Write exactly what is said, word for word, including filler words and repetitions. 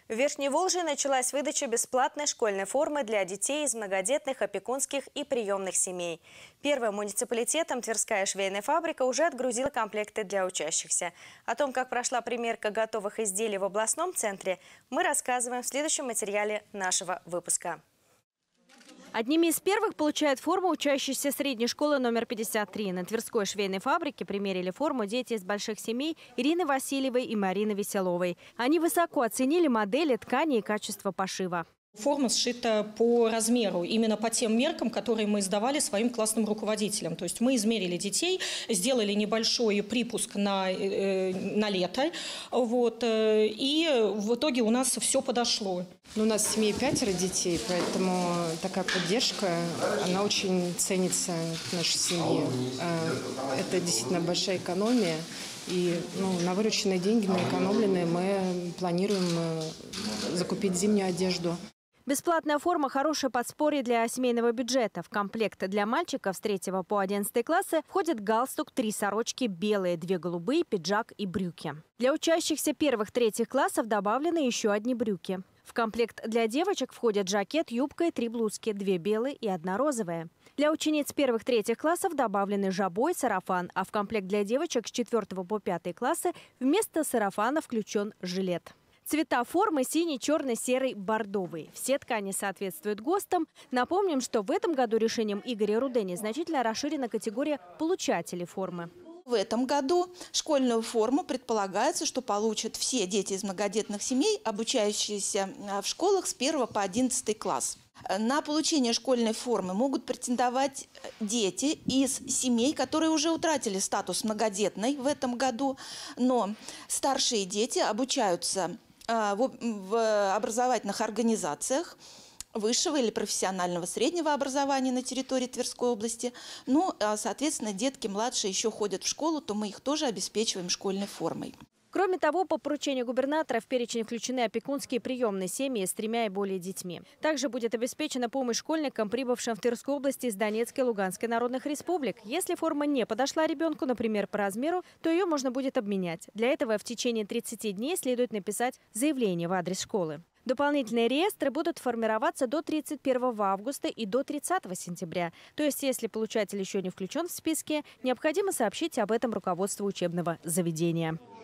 В Верхней Волжье началась выдача бесплатной школьной формы для детей из многодетных, опекунских и приемных семей. Первым муниципалитетом Тверская швейная фабрика уже отгрузила комплекты для учащихся. О том, как прошла примерка готовых изделий в областном центре, мы рассказываем в следующем материале нашего выпуска. Одними из первых получают форму учащиеся средней школы номер пятьдесят три. На Тверской швейной фабрике примерили форму дети из больших семей Ирины Васильевой и Марины Веселовой. Они высоко оценили модели, ткани и качество пошива. Форма сшита по размеру, именно по тем меркам, которые мы сдавали своим классным руководителям. То есть мы измерили детей, сделали небольшой припуск на, э, на лето, вот, э, и в итоге у нас все подошло. У нас в семье пятеро детей, поэтому такая поддержка, она очень ценится в нашей семье. Это действительно большая экономия. И ну, на вырученные деньги, на экономленные, мы планируем закупить зимнюю одежду. Бесплатная форма – хорошее подспорье для семейного бюджета. В комплект для мальчиков с третьего по одиннадцатый классы входит галстук, три сорочки белые, две голубые, пиджак и брюки. Для учащихся первых-третьих классов добавлены еще одни брюки. В комплект для девочек входят жакет, юбка и три блузки, две белые и одна розовая. Для учениц первых-третьих классов добавлены жабо и сарафан, а в комплект для девочек с четвёртого по пятый классы вместо сарафана включен жилет. Цвета формы – синий, черный, серый, бордовый. Все ткани соответствуют ГОСТам. Напомним, что в этом году решением Игоря Рудени значительно расширена категория получателей формы. В этом году школьную форму предполагается, что получат все дети из многодетных семей, обучающиеся в школах с первого по одиннадцатый класс. На получение школьной формы могут претендовать дети из семей, которые уже утратили статус многодетной в этом году, но старшие дети обучаются в образовательных организациях высшего или профессионального среднего образования на территории Тверской области. Ну, соответственно, детки младшие еще ходят в школу, то мы их тоже обеспечиваем школьной формой. Кроме того, по поручению губернатора в перечень включены опекунские приемные семьи с тремя и более детьми. Также будет обеспечена помощь школьникам, прибывшим в Тверскую область из Донецкой и Луганской народных республик. Если форма не подошла ребенку, например, по размеру, то ее можно будет обменять. Для этого в течение тридцати дней следует написать заявление в адрес школы. Дополнительные реестры будут формироваться до тридцать первого августа и до тридцатого сентября. То есть, если получатель еще не включен в списки, необходимо сообщить об этом руководству учебного заведения.